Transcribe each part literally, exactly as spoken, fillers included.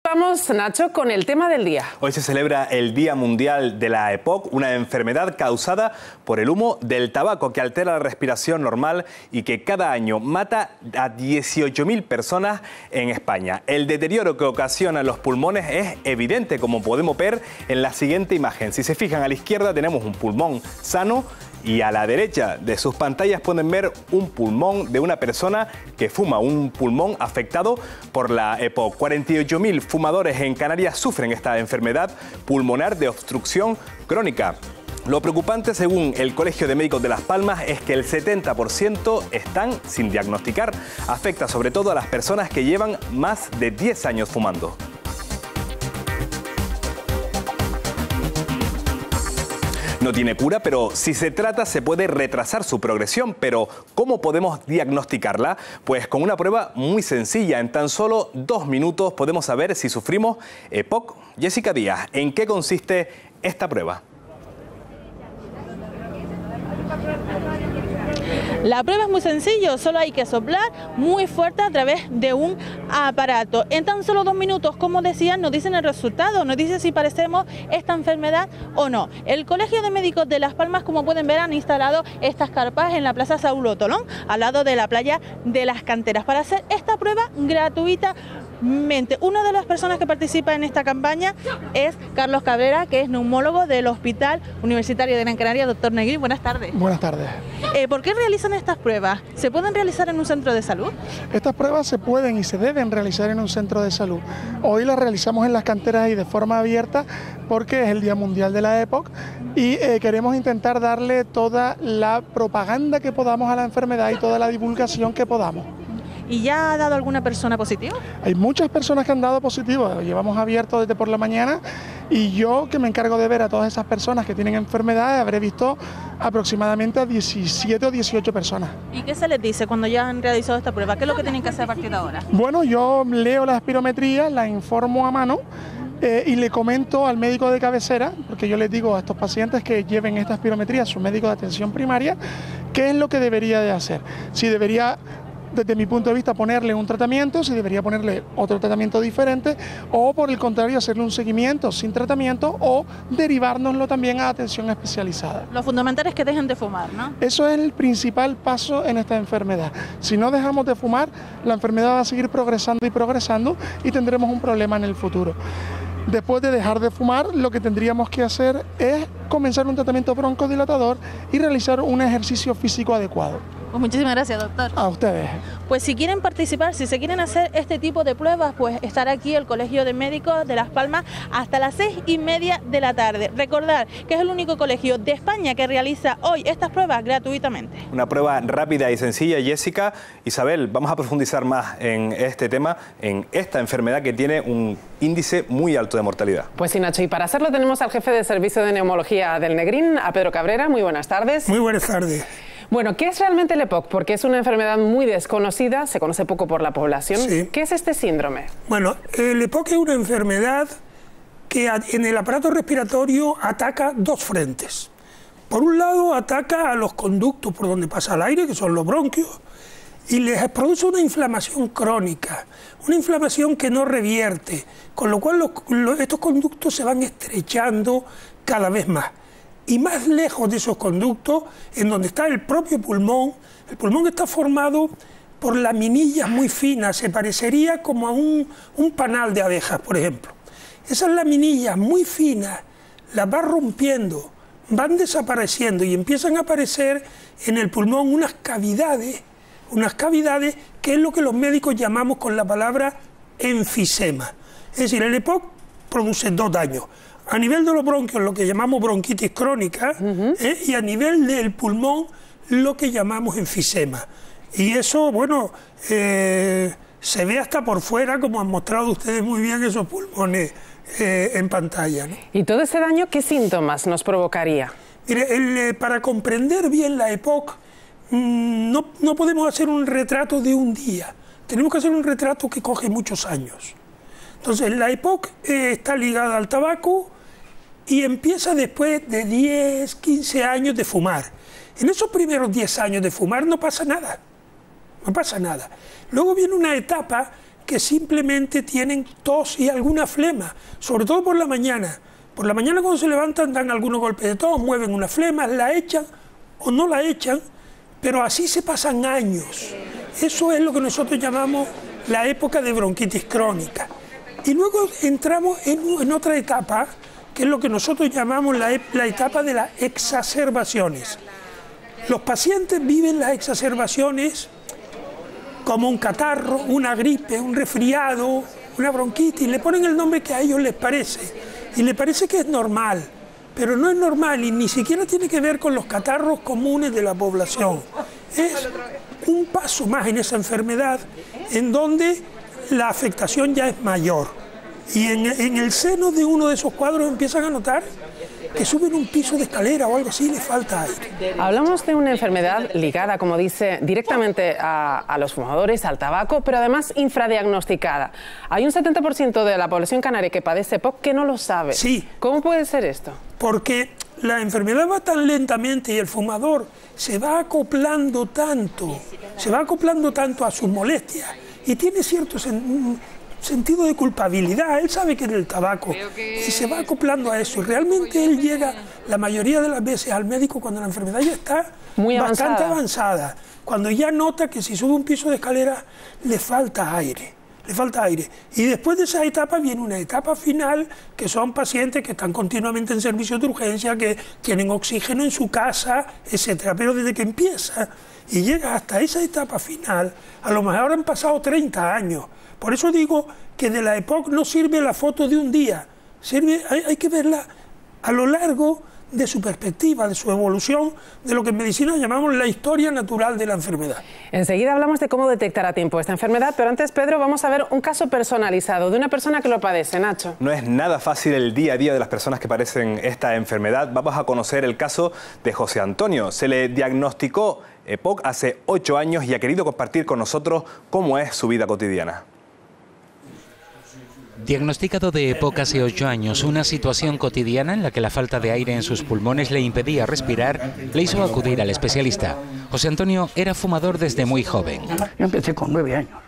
Vamos, Nacho, con el tema del día. Hoy se celebra el Día Mundial de la EPOC, una enfermedad causada por el humo del tabaco que altera la respiración normal y que cada año mata a dieciocho mil personas en España. El deterioro que ocasiona en los pulmones es evidente, como podemos ver en la siguiente imagen. Si se fijan, a la izquierda tenemos un pulmón sano y a la derecha de sus pantallas pueden ver un pulmón de una persona que fuma, un pulmón afectado por la EPOC. cuarenta y ocho mil fumadores en Canarias sufren esta enfermedad pulmonar de obstrucción crónica. Lo preocupante, según el Colegio de Médicos de Las Palmas, es que el setenta por ciento están sin diagnosticar. Afecta sobre todo a las personas que llevan más de diez años fumando. No tiene cura, pero si se trata se puede retrasar su progresión. Pero ¿cómo podemos diagnosticarla? Pues con una prueba muy sencilla. En tan solo dos minutos podemos saber si sufrimos EPOC. Jessica Díaz, ¿en qué consiste esta prueba? La prueba es muy sencillo, solo hay que soplar muy fuerte a través de un aparato. En tan solo dos minutos, como decía, nos dicen el resultado, nos dice si padecemos esta enfermedad o no. El Colegio de Médicos de Las Palmas, como pueden ver, han instalado estas carpas en la Plaza Saulo Tolón, al lado de la playa de Las Canteras, para hacer esta prueba gratuita. Una de las personas que participa en esta campaña es Carlos Cabrera, que es neumólogo del Hospital Universitario de Gran Canaria. Doctor Negrín, buenas tardes. Buenas tardes. Eh, ¿Por qué realizan estas pruebas? ¿Se pueden realizar en un centro de salud? Estas pruebas se pueden y se deben realizar en un centro de salud. Hoy las realizamos en Las Canteras y de forma abierta porque es el Día Mundial de la EPOC y eh, queremos intentar darle toda la propaganda que podamos a la enfermedad y toda la divulgación que podamos. ¿Y ya ha dado alguna persona positiva? Hay muchas personas que han dado positivo, lo llevamos abierto desde por la mañana y yo, que me encargo de ver a todas esas personas que tienen enfermedades, habré visto aproximadamente a diecisiete o dieciocho personas. ¿Y qué se les dice cuando ya han realizado esta prueba? ¿Qué es lo que tienen que hacer a partir de ahora? Bueno, yo leo la espirometría, la informo a mano eh, y le comento al médico de cabecera, porque yo les digo a estos pacientes que lleven esta espirometría a su médico de atención primaria, qué es lo que debería de hacer. Si debería, desde mi punto de vista, ponerle un tratamiento, si debería ponerle otro tratamiento diferente o, por el contrario, hacerle un seguimiento sin tratamiento o derivárnoslo también a atención especializada. Lo fundamental es que dejen de fumar, ¿no? Eso es el principal paso en esta enfermedad. Si no dejamos de fumar, la enfermedad va a seguir progresando y progresando y tendremos un problema en el futuro. Después de dejar de fumar, lo que tendríamos que hacer es comenzar un tratamiento broncodilatador y realizar un ejercicio físico adecuado. Pues muchísimas gracias, doctor. A ustedes. Pues si quieren participar, si se quieren hacer este tipo de pruebas, pues estará aquí el Colegio de Médicos de Las Palmas hasta las seis y media de la tarde. Recordar que es el único colegio de España que realiza hoy estas pruebas gratuitamente. Una prueba rápida y sencilla, Jessica. Isabel, vamos a profundizar más en este tema, en esta enfermedad que tiene un índice muy alto de mortalidad. Pues sí, Nacho, y para hacerlo tenemos al jefe de Servicio de Neumología del Negrín, a Pedro Cabrera. Muy buenas tardes. Muy buenas tardes. Bueno, ¿qué es realmente el EPOC? Porque es una enfermedad muy desconocida, se conoce poco por la población. Sí. ¿Qué es este síndrome? Bueno, el EPOC es una enfermedad que en el aparato respiratorio ataca dos frentes. Por un lado, ataca a los conductos por donde pasa el aire, que son los bronquios, y les produce una inflamación crónica, una inflamación que no revierte, con lo cual los, los, estos conductos se van estrechando cada vez más. Y más lejos de esos conductos, en donde está el propio pulmón, el pulmón está formado por laminillas muy finas, se parecería como a un, un panal de abejas, por ejemplo. Esas laminillas muy finas las va rompiendo, van desapareciendo y empiezan a aparecer en el pulmón unas cavidades, unas cavidades que es lo que los médicos llamamos con la palabra enfisema. Es decir, el EPOC produce dos daños. A nivel de los bronquios, lo que llamamos bronquitis crónica, uh-huh. ¿eh? Y a nivel del pulmón, lo que llamamos enfisema. Y eso, bueno, eh, se ve hasta por fuera, como han mostrado ustedes muy bien esos pulmones eh, en pantalla, ¿no? ¿Y todo ese daño qué síntomas nos provocaría? Mire, el, eh, para comprender bien la EPOC, mmm, no, no podemos hacer un retrato de un día. Tenemos que hacer un retrato que coge muchos años. Entonces, la EPOC eh, está ligada al tabaco, y empieza después de diez, quince años de fumar. En esos primeros diez años de fumar no pasa nada, no pasa nada. Luego viene una etapa que simplemente tienen tos y alguna flema, sobre todo por la mañana. Por la mañana cuando se levantan dan algunos golpes de tos, mueven una flema, la echan o no la echan, pero así se pasan años. Eso es lo que nosotros llamamos la época de bronquitis crónica. Y luego entramos en, en otra etapa, que es lo que nosotros llamamos la, la etapa de las exacerbaciones. Los pacientes viven las exacerbaciones como un catarro, una gripe, un resfriado, una bronquitis, le ponen el nombre que a ellos les parece, y les parece que es normal, pero no es normal y ni siquiera tiene que ver con los catarros comunes de la población. Es un paso más en esa enfermedad en donde la afectación ya es mayor. Y en, en el seno de uno de esos cuadros empiezan a notar que suben un piso de escalera o algo así y le falta aire. Hablamos de una enfermedad ligada, como dice, directamente a, a los fumadores, al tabaco, pero además infradiagnosticada. Hay un setenta por ciento de la población canaria que padece E P O C que no lo sabe. Sí. ¿Cómo puede ser esto? Porque la enfermedad va tan lentamente y el fumador se va acoplando tanto, se va acoplando tanto a sus molestias y tiene cierto sen sentido de culpabilidad. Él sabe que es el tabaco y se va acoplando a eso. Y realmente él llega la mayoría de las veces al médico cuando la enfermedad ya está Muy bastante avanzada. avanzada, cuando ya nota que si sube un piso de escalera le falta aire. Le falta aire. Y después de esa etapa viene una etapa final, que son pacientes que están continuamente en servicios de urgencia, que tienen oxígeno en su casa, etcétera. Pero desde que empieza y llega hasta esa etapa final, a lo mejor han pasado treinta años. Por eso digo que de la E P O C no sirve la foto de un día, sirve, hay, hay que verla a lo largo de su perspectiva, de su evolución, de lo que en medicina llamamos la historia natural de la enfermedad. Enseguida hablamos de cómo detectar a tiempo esta enfermedad, pero antes, Pedro, vamos a ver un caso personalizado de una persona que lo padece. Nacho. No es nada fácil el día a día de las personas que padecen esta enfermedad. Vamos a conocer el caso de José Antonio. Se le diagnosticó E P O C hace ocho años y ha querido compartir con nosotros cómo es su vida cotidiana. Diagnosticado de E P O C hace ocho años, una situación cotidiana en la que la falta de aire en sus pulmones le impedía respirar, le hizo acudir al especialista. José Antonio era fumador desde muy joven. Yo empecé con nueve años.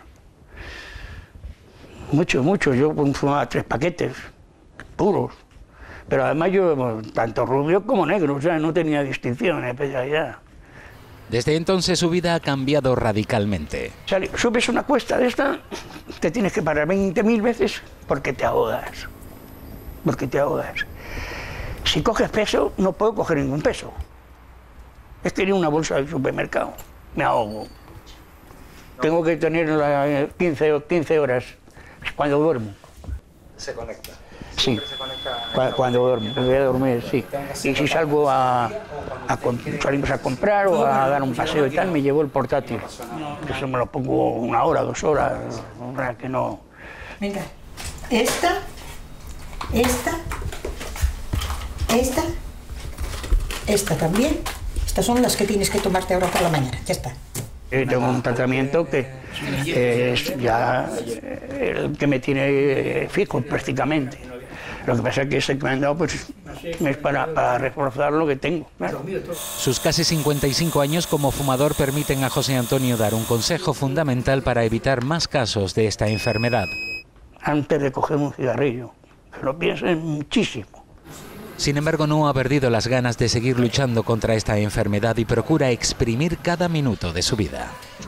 Mucho, mucho. Yo fumaba tres paquetes puros. Pero además yo, tanto rubio como negro, o sea, no tenía distinción en especialidad. Desde entonces su vida ha cambiado radicalmente. O sea, subes una cuesta de esta, te tienes que parar veinte mil veces porque te ahogas. Porque te ahogas. Si coges peso, no puedo coger ningún peso. Es tener una bolsa del supermercado. Me ahogo. Tengo que tenerla quince, quince horas cuando duermo. ¿Se conecta? Sí, cuando, cuando duermo, voy a dormir, sí. Y si salgo a, a, salimos a comprar o a dar un paseo y tal, me llevo el portátil. Eso me lo pongo una hora, dos horas, una que no... Venga, esta, esta, esta, esta también. Estas son las que tienes que tomarte ahora por la mañana, ya está. Yo tengo un tratamiento que eh, es ya el que me tiene fijo prácticamente. Lo que pasa es que ese que me han dado pues, es para, para reforzar lo que tengo. Claro. Sus casi cincuenta y cinco años como fumador permiten a José Antonio dar un consejo fundamental para evitar más casos de esta enfermedad. Antes de coger un cigarrillo, que lo piensen muchísimo. Sin embargo, no ha perdido las ganas de seguir luchando contra esta enfermedad y procura exprimir cada minuto de su vida.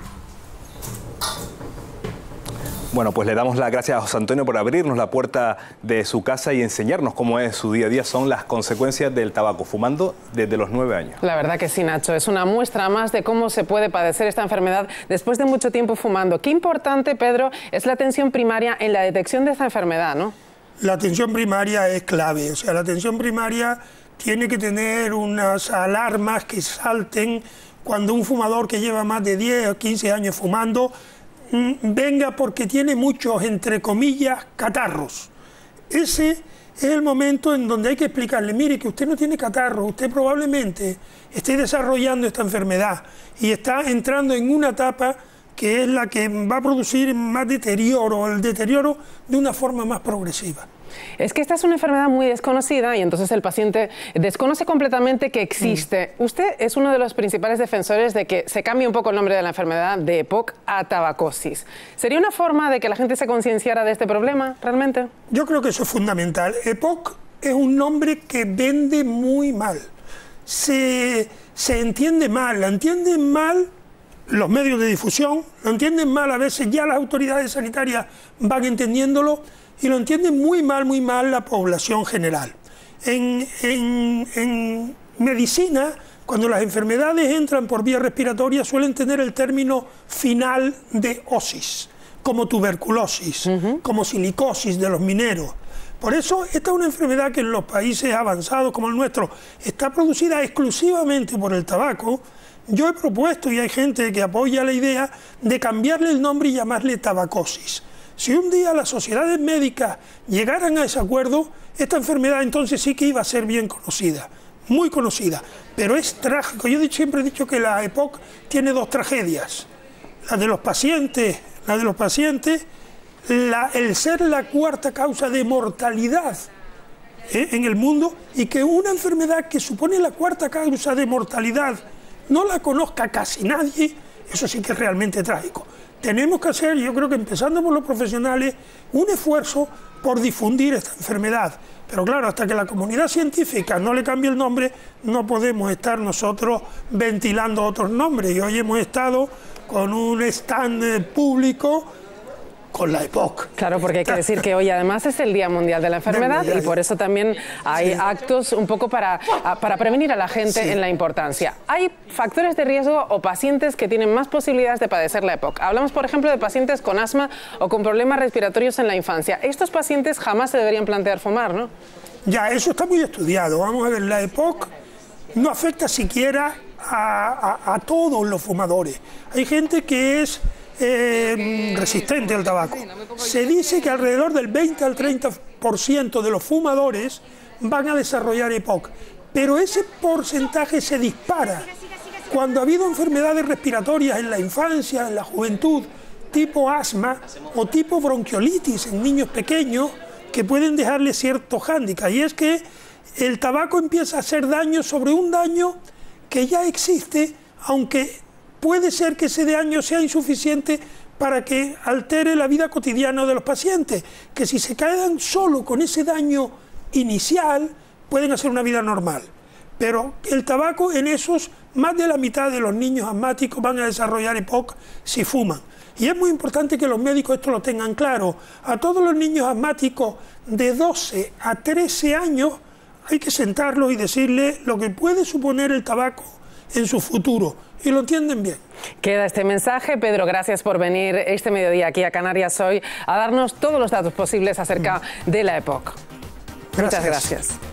Bueno, pues le damos las gracias a José Antonio por abrirnos la puerta de su casa y enseñarnos cómo es su día a día. Son las consecuencias del tabaco, fumando desde los nueve años. La verdad que sí, Nacho. Es una muestra más de cómo se puede padecer esta enfermedad después de mucho tiempo fumando. Qué importante, Pedro, es la atención primaria en la detección de esta enfermedad, ¿no? La atención primaria es clave. O sea, la atención primaria tiene que tener unas alarmas que salten cuando un fumador que lleva más de diez o quince años fumando venga porque tiene muchos, entre comillas, catarros. Ese es el momento en donde hay que explicarle, mire, que usted no tiene catarro, usted probablemente esté desarrollando esta enfermedad y está entrando en una etapa que es la que va a producir más deterioro, el deterioro de una forma más progresiva. Es que esta es una enfermedad muy desconocida y entonces el paciente desconoce completamente que existe. Mm. Usted es uno de los principales defensores de que se cambie un poco el nombre de la enfermedad de EPOC a tabacosis. ¿Sería una forma de que la gente se concienciara de este problema realmente? Yo creo que eso es fundamental. EPOC es un nombre que vende muy mal. Se, se entiende mal, la entienden mal los medios de difusión, lo entienden mal a veces ya las autoridades sanitarias van entendiéndolo y lo entiende muy mal, muy mal la población general. En, en, en medicina, cuando las enfermedades entran por vía respiratoria, suelen tener el término final de osis, como tuberculosis, uh-huh. como silicosis de los mineros. Por eso, esta es una enfermedad que en los países avanzados como el nuestro está producida exclusivamente por el tabaco. Yo he propuesto, y hay gente que apoya la idea, de cambiarle el nombre y llamarle tabacosis. Si un día las sociedades médicas llegaran a ese acuerdo, esta enfermedad entonces sí que iba a ser bien conocida, muy conocida. Pero es trágico. Yo siempre he dicho que la EPOC tiene dos tragedias. La de los pacientes, la de los pacientes, la, el ser la cuarta causa de mortalidad ¿eh? en el mundo, y que una enfermedad que supone la cuarta causa de mortalidad no la conozca casi nadie, eso sí que es realmente trágico. Tenemos que hacer, yo creo que empezando por los profesionales, un esfuerzo por difundir esta enfermedad. Pero claro, hasta que la comunidad científica no le cambie el nombre, no podemos estar nosotros ventilando otros nombres. Y hoy hemos estado con un stand público con la EPOC. Claro, porque hay que decir que hoy además es el Día Mundial de la Enfermedad y por eso también hay sí. actos un poco para, para prevenir a la gente sí. en la importancia. ¿Hay factores de riesgo o pacientes que tienen más posibilidades de padecer la EPOC? Hablamos, por ejemplo, de pacientes con asma o con problemas respiratorios en la infancia. Estos pacientes jamás se deberían plantear fumar, ¿no? Ya, eso está muy estudiado. Vamos a ver, la EPOC no afecta siquiera a, a, a todos los fumadores. Hay gente que es Eh, resistente al tabaco. Se dice que alrededor del veinte al treinta por ciento de los fumadores van a desarrollar EPOC, pero ese porcentaje se dispara cuando ha habido enfermedades respiratorias en la infancia, en la juventud, tipo asma o tipo bronquiolitis en niños pequeños, que pueden dejarle cierto hándicap, y es que el tabaco empieza a hacer daño sobre un daño que ya existe, aunque puede ser que ese daño sea insuficiente para que altere la vida cotidiana de los pacientes, que si se quedan solo con ese daño inicial, pueden hacer una vida normal. Pero el tabaco, en esos, más de la mitad de los niños asmáticos van a desarrollar EPOC si fuman. Y es muy importante que los médicos esto lo tengan claro. A todos los niños asmáticos de doce a trece años hay que sentarlos y decirles lo que puede suponer el tabaco en su futuro, y lo entienden bien. Queda este mensaje. Pedro, gracias por venir este mediodía aquí a Canarias hoy a darnos todos los datos posibles acerca de la EPOC. Gracias. Muchas gracias.